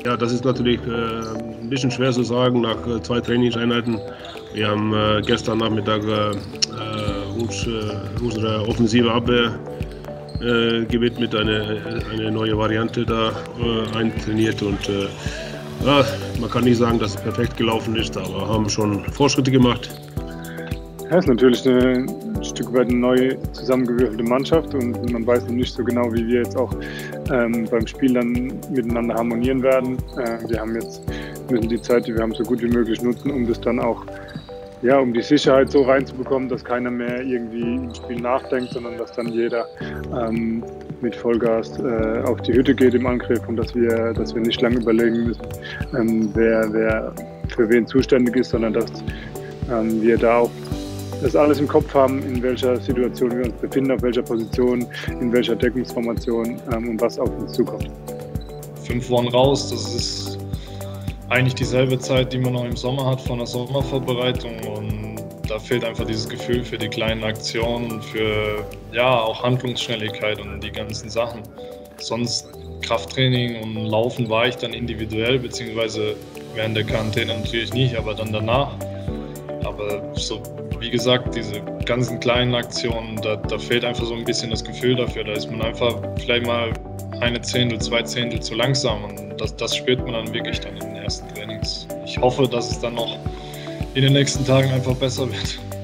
Ja, das ist natürlich ein bisschen schwer zu sagen nach 2 Trainingseinheiten. Wir haben gestern Nachmittag unsere offensive Abwehr gewidmet, eine neue Variante da eintrainiert und ja, man kann nicht sagen, dass es perfekt gelaufen ist, aber haben schon Fortschritte gemacht. Ja, ist natürlich ein Stück weit eine neu zusammengewürfelte Mannschaft und man weiß noch nicht so genau, wie wir jetzt auch beim Spiel dann miteinander harmonieren werden. Müssen die Zeit, die wir haben, so gut wie möglich nutzen, um das dann auch, ja, um die Sicherheit so reinzubekommen, dass keiner mehr irgendwie im Spiel nachdenkt, sondern dass dann jeder mit Vollgas auf die Hütte geht im Angriff und dass wir nicht lange überlegen müssen, wer für wen zuständig ist, sondern dass wir da auch das alles im Kopf haben, in welcher Situation wir uns befinden, auf welcher Position, in welcher Deckungsformation und was auf uns zukommt. 5 Wochen raus, das ist eigentlich dieselbe Zeit, die man noch im Sommer hat von der Sommervorbereitung, und da fehlt einfach dieses Gefühl für die kleinen Aktionen und für auch Handlungsschnelligkeit und die ganzen Sachen. Sonst Krafttraining und Laufen war ich dann individuell, beziehungsweise während der Quarantäne natürlich nicht, aber dann danach. Aber so, wie gesagt, diese ganzen kleinen Aktionen, da fehlt einfach so ein bisschen das Gefühl dafür. Da ist man einfach vielleicht mal 1 Zehntel, 2 Zehntel zu langsam, und das spürt man dann wirklich dann in den ersten Trainings. Ich hoffe, dass es dann noch in den nächsten Tagen einfach besser wird.